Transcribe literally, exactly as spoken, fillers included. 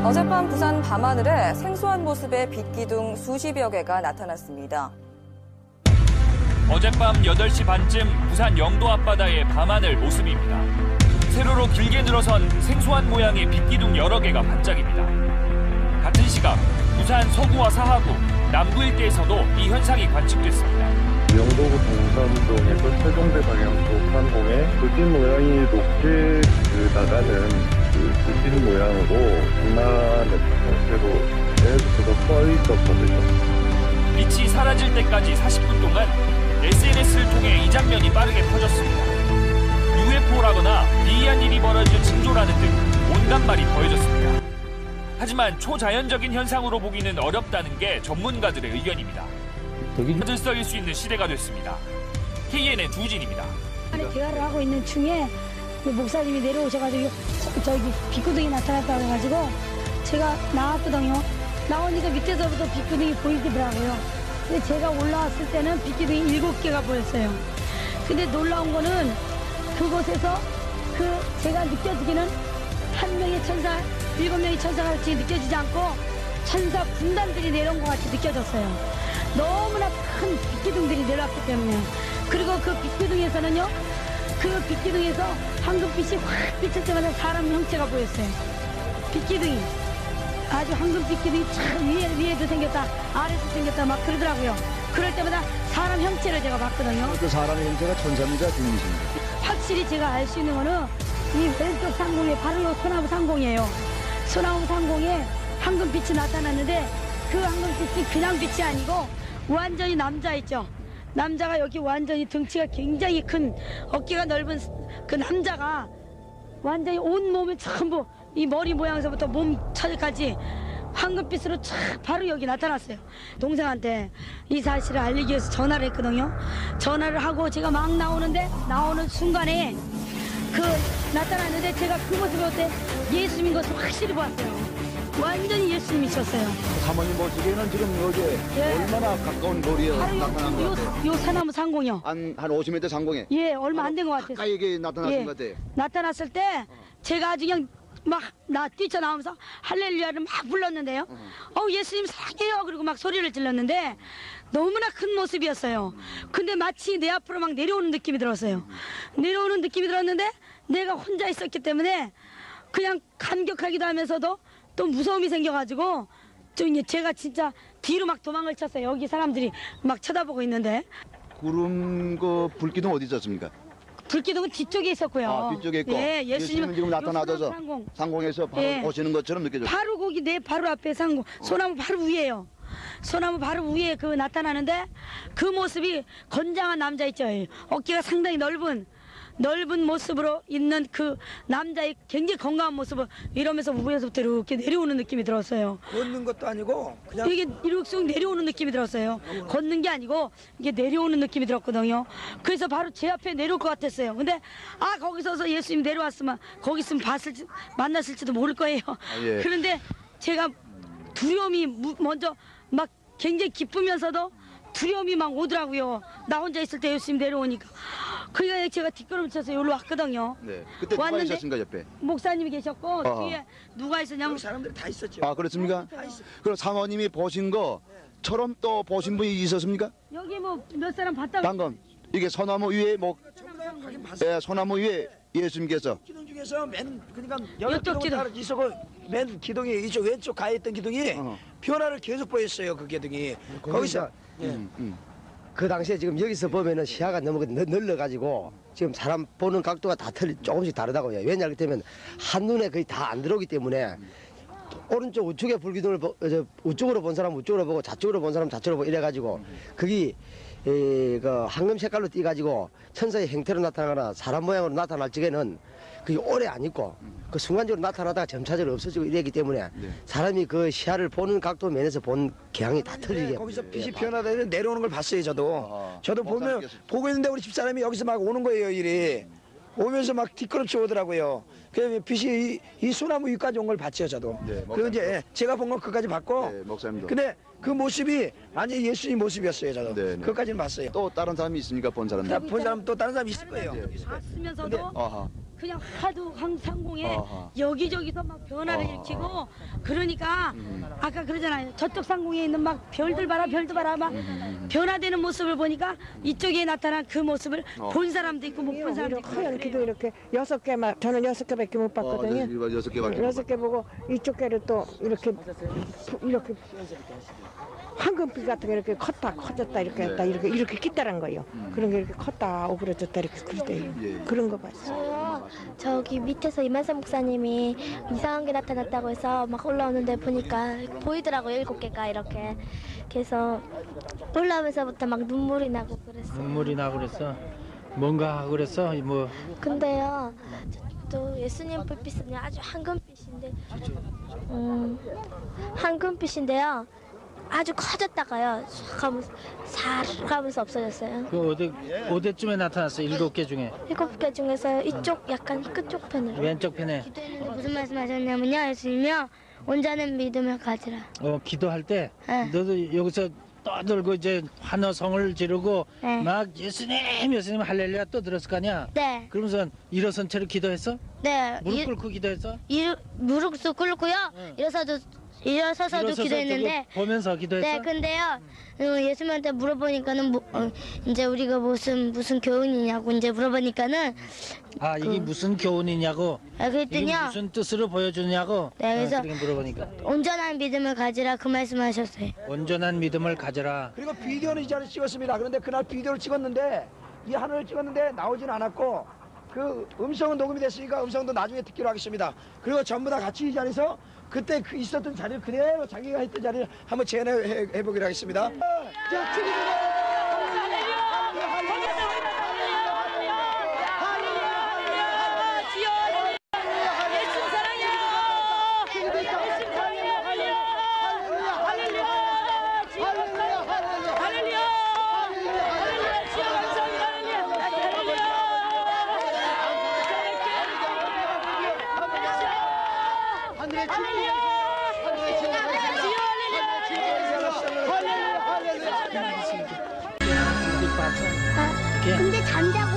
어젯밤 부산 밤하늘에 생소한 모습의 빛기둥 수십여 개가 나타났습니다. 어젯밤 여덟 시 반쯤 부산 영도 앞바다의 밤하늘 모습입니다. 세로로 길게 늘어선 생소한 모양의 빛기둥 여러 개가 반짝입니다. 같은 시각 부산 서구와 사하구, 남구 일대에서도 이 현상이 관측됐습니다. 영도구 동삼동에서 세종대 방향쪽 상공에 불빛 모양이 높게 그 나가는 그 불빛 모양으로 장난의 형태로 계속해서 떠 있었거든요. 빛이 사라질 때까지 사십 분 동안 에스엔에스를 통해 이 장면이 빠르게 퍼졌습니다. 유에프오라거나 기이한 일이 벌어질 징조라는 등 온갖 말이 더해졌습니다. 하지만 초자연적인 현상으로 보기는 어렵다는 게 전문가들의 의견입니다. 퍼즐썩일 수 있는 시대가 됐습니다. 케이엔엔 주진입니다. 대화를 하고 있는 중에 목사님이 내려오셔가지고 저기 빛구둥이 나타났다고 해가지고 제가 나왔거든요. 나오니까 밑에서부터 빛구둥이 보이더라고요. 근데 제가 올라왔을 때는 빛구둥이 일곱 개가 보였어요. 근데 놀라운 거는 그곳에서 그 제가 느껴지기는 한 명의 천사, 일곱 명의 천사가 같이 느껴지지 않고 천사 군단들이 내려온 것 같이 느껴졌어요. 너무나 큰 빛기둥들이 내려왔기 때문에. 그리고 그 빛기둥에서는요, 그 빛기둥에서 황금빛이 확 비칠 때마다 사람 형체가 보였어요. 빛기둥이. 아주 황금 빛기둥이 참 위에, 위에도 생겼다, 아래도 생겼다 막 그러더라고요. 그럴 때마다 사람 형체를 제가 봤거든요. 그 사람의 형체가 천사입니까? 주님이십니까? 확실히 제가 알 수 있는 거는 이 왼쪽 상공에 바로 요 소나무 상공이에요. 소나무 상공에 황금빛이 나타났는데 그 황금빛이 그냥 빛이 아니고 완전히 남자 있죠. 남자가 여기 완전히 등치가 굉장히 큰 어깨가 넓은 그 남자가 완전히 온 몸에 전부 이 머리 모양서부터 몸 차지까지 황금빛으로 촥 바로 여기 나타났어요. 동생한테 이 사실을 알리기 위해서 전화를 했거든요. 전화를 하고 제가 막 나오는데 나오는 순간에 그 나타났는데 제가 그 모습을 어때 예수님인 것을 확실히 보았어요. 완전히 예수님이셨어요. 사모님 보시기에는 지금 여기 예. 얼마나 가까운 거리에 나타난 것 요, 같아요? 요 사나무 상공이요. 한, 한 오십 미터 상공에? 예, 얼마 안 된 것 같아요. 가까이 이게 나타나신 예. 것 같아요. 나타났을 때 제가 아주 그냥 막 나 뛰쳐나오면서 할렐루야를 막 불렀는데요. 어 예수님 사랑해요. 그리고 막 소리를 질렀는데 너무나 큰 모습이었어요. 근데 마치 내 앞으로 막 내려오는 느낌이 들었어요. 내려오는 느낌이 들었는데 내가 혼자 있었기 때문에 그냥 감격하기도 하면서도 또 무서움이 생겨가지고 좀 제가 진짜 뒤로 막 도망을 쳤어요. 여기 사람들이 막 쳐다보고 있는데. 구름 그 불기둥 어디 있었습니까? 불기둥은 뒤쪽에 있었고요. 아, 뒤쪽에 있고. 예, 예수님은 예수님은 지금 나타나셔서 상공. 상공에서 바로 예. 오시는 것처럼 느껴졌어요. 바로 거기 내 바로 앞에 상공. 소나무 바로 위에요. 소나무 바로 위에 그 나타나는데 그 모습이 건장한 남자 있죠. 어깨가 상당히 넓은 넓은 모습으로 있는 그 남자의 굉장히 건강한 모습을 이러면서 위에서부터 이렇게 내려오는 느낌이 들었어요. 걷는 것도 아니고 그냥 이게 이렇게 내려오는 느낌이 들었어요. 걷는 게 아니고 이게 내려오는 느낌이 들었거든요. 그래서 바로 제 앞에 내려올 것 같았어요. 근데 아 거기 서서 예수님 내려왔으면 거기 있으면 봤을지 만났을지도 모를 거예요. 아, 예. 그런데 제가 두려움이 먼저 막 굉장히 기쁘면서도 두려움이 막 오더라고요. 나 혼자 있을 때 예수님 내려오니까. 그러니까 제가 뒷걸음쳐서 여기로 왔거든요. 네. 그때 누가 왔는데 있었습니까, 옆에? 목사님이 계셨고 어. 뒤에 누가 있었냐면 사람들이 다 있었죠. 아, 그렇습니까? 그럼 사모님이 보신 거처럼 또 보신 분이 있었습니까? 여기 뭐 몇 사람 봤다고 방금 이게 소나무 위에 뭐 하긴 봤어요. 예, 소나무 위에 예수님께서 기둥 중에서 맨 그러니까 여러 이쪽 기둥. 기둥이 있었고 맨 기둥이 이쪽 왼쪽 가에 있던 기둥이 어. 변화를 계속 보였어요. 그 기둥이 거기서 예. 음, 음. 그 당시에 지금 여기서 보면은 시야가 너무 넓어가지고 지금 사람 보는 각도가 다 틀리 조금씩 다르다고요. 왜냐 하기 때문에 한눈에 거의 다 안 들어오기 때문에 오른쪽 우측에 불기둥을 보, 저, 우측으로 본 사람 우측으로 보고 좌측으로 본 사람 좌측으로 보고 이래가지고 그게 에, 그 황금 색깔로 띄가지고 천사의 형태로 나타나거나 사람 모양으로 나타날 적에는 그게 오래 안 있고 그 순간적으로 나타나다가 점차적으로 없어지고 이랬기 때문에 네. 사람이 그 시야를 보는 각도 면에서 본 경향이 다 틀리게 네, 거기서 빛이 예, 변화되는 내려오는 걸 봤어요. 저도 아, 저도 보면 목사님께서. 보고 있는데 우리 집사람이 여기서 막 오는 거예요. 이리 오면서 막 뒷걸음쳐 오더라고요. 그래서 빛이 이, 이 소나무 위까지 온 걸 봤죠. 저도. 네, 그리고 이제 예, 제가 본 건 그까지 봤고 네, 목사님도. 근데 그 모습이 완전히 예수님 모습이었어요. 저도. 네, 네. 그까지는 봤어요. 또 다른 사람이 있습니까? 본 사람들? 다 본 사람 또 다른 사람 있을 거예요. 네. 있을 거예요. 봤으면서도 근데- 아하. 그냥 하도 한 상공에 어허. 여기저기서 막 변화를 어허. 일으키고 그러니까 아까 그러잖아요. 저쪽 상공에 있는 막 별들 봐라 별들 봐라 막 변화되는 모습을 보니까 이쪽에 나타난 그 모습을 어. 본 사람도 있고 못 본 사람도 있고 커요. 이렇게도 이렇게 여섯 개만 저는 여섯 개밖에 못 봤거든요. 어, 여섯 개밖에 못 여섯 개 보고 이쪽 개를 또 이렇게 부- 이렇게 황금빛 같은 게 이렇게 컸다 커졌다 이렇게 네. 했다 이렇게 이렇게 끼다란 거예요. 그런 게 이렇게 컸다 오그라졌다 이렇게 그러대요. 예. 그런 거 봤어요. 저기 밑에서 이만삼 목사님이 이상한 게 나타났다고 해서 막 올라오는데 보니까 보이더라고요. 일곱 개가 이렇게. 그래서 올라오면서부터 막 눈물이 나고 그랬어요. 눈물이 나고 그랬어. 뭔가 하고 그랬어. 뭐 근데요, 또 예수님 불빛은 아주 황금빛인데, 음, 황금빛인데요. 아주 커졌다가요. 싹 하면서 싹 하면서 없어졌어요. 그 어디 어디쯤에 나타났어? 일곱 개 중에 일곱 개 중에서 이쪽 약간 끝쪽 편으로. 왼쪽 편에. 무슨 말씀하셨냐면요, 예수님요. 온전한 믿음을 가지라. 어 기도할 때 네. 너도 여기서 떠들고 이제 환호성을 지르고 네. 막 예수님 예수님 할렐루야 떠들었을 거 아니야? 네, 그러면서 일어선 채로 기도했어? 네. 무릎 이- 꿇고 기도했어? 이, 무릎도 꿇고요. 응. 일어서도 일어서서도 일어서서 기도했는데. 저거 보면서 기도했어? 네, 근데요. 어, 예수님한테 물어보니까는 뭐, 어, 이제 우리가 무슨 무슨 교훈이냐고 이제 물어보니까는 아 이게 무슨 교훈이냐고? 아, 이게 그랬더니요. 무슨 뜻으로 보여주냐고? 네, 그래서- 어, 그렇게 물어보니까 온전한 믿음을 가지라 그 말씀하셨어요. 온전한 믿음을 가져라. 그리고 비디오는 이 자리에 찍었습니다. 그런데 그날 비디오를 찍었는데 이 하늘을 찍었는데 나오진 않았고 그 음성은 녹음이 됐으니까 음성도 나중에 듣기로 하겠습니다. 그리고 전부 다 같이 이 자리에서 그때 그 있었던 자리를 그대로 자기가 했던 자리를 한번 재현해 해- 해보기로 하겠습니다. 자, 축의드립니다. 이렇게 근데 잔다고